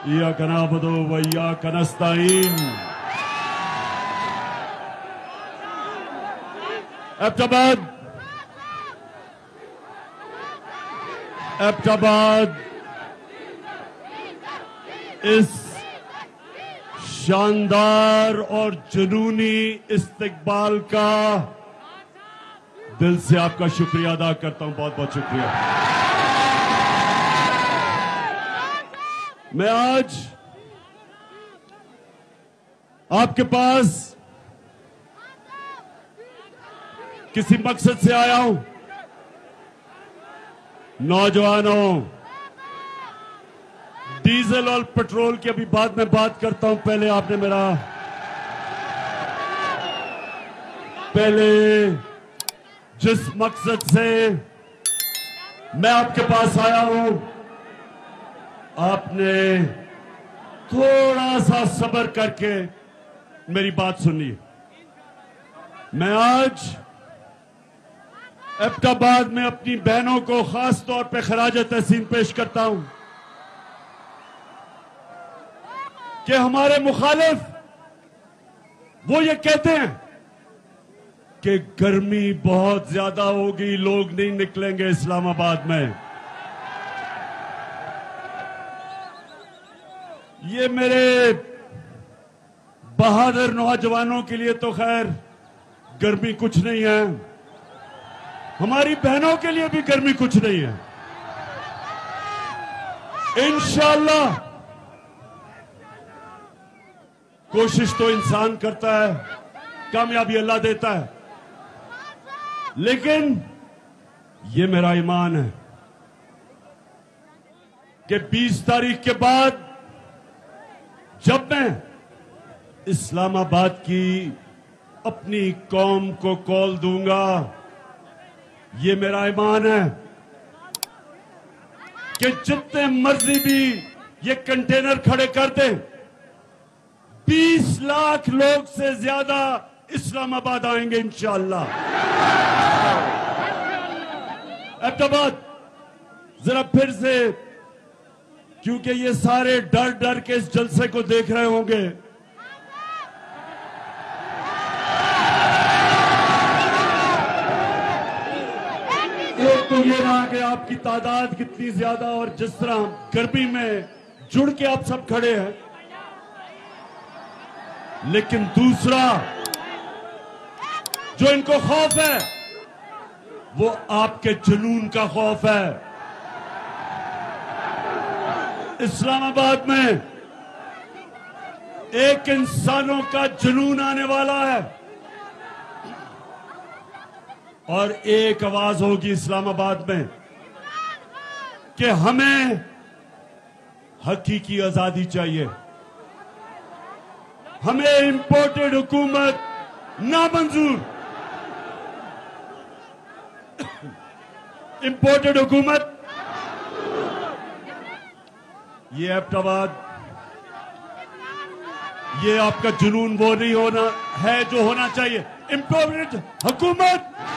इय्याका नअबुदु व इय्याका नस्तईन। एबटाबाद इस शानदार और जुनूनी इस्तकबाल का दिल से आपका शुक्रिया अदा करता हूं। बहुत बहुत शुक्रिया। मैं आज आपके पास किसी मकसद से आया हूं। नौजवानों, डीजल और पेट्रोल की अभी बाद में बात करता हूं। पहले जिस मकसद से मैं आपके पास आया हूं, आपने थोड़ा सा सब्र करके मेरी बात सुनिए। मैं आज एबटाबाद में अपनी बहनों को खास तौर पे खराज तहसीन पेश करता हूं कि हमारे मुखालिफ वो ये कहते हैं कि गर्मी बहुत ज्यादा होगी, लोग नहीं निकलेंगे इस्लामाबाद में। ये मेरे बहादुर नौजवानों के लिए तो खैर गर्मी कुछ नहीं है, हमारी बहनों के लिए भी गर्मी कुछ नहीं है। इंशाअल्लाह कोशिश तो इंसान करता है, कामयाबी अल्लाह देता है, लेकिन ये मेरा ईमान है कि 20 तारीख के बाद जब मैं इस्लामाबाद की अपनी कौम को कॉल दूंगा, ये मेरा ईमान है कि जितने मर्जी भी ये कंटेनर खड़े कर दें, 20 लाख लोग से ज्यादा इस्लामाबाद आएंगे इंशाअल्लाह। एबटाबाद जरा फिर से, क्योंकि ये सारे डर डर के इस जलसे को देख रहे होंगे, एक तो ये रहा कि आपकी तादाद कितनी ज्यादा और जिस तरह गर्मी में जुड़ के आप सब खड़े हैं, लेकिन दूसरा जो इनको खौफ है वो आपके जुनून का खौफ है। इस्लामाबाद में एक इंसानों का जुनून आने वाला है और एक आवाज होगी इस्लामाबाद में कि हमें हकीकी आजादी चाहिए, हमें इंपोर्टेड हुकूमत नामंजूर। इंपोर्टेड हुकूमत, ये एबटाबाद, ये आपका जुनून वो नहीं होना है जो होना चाहिए। इंपोर्टेड हुकूमत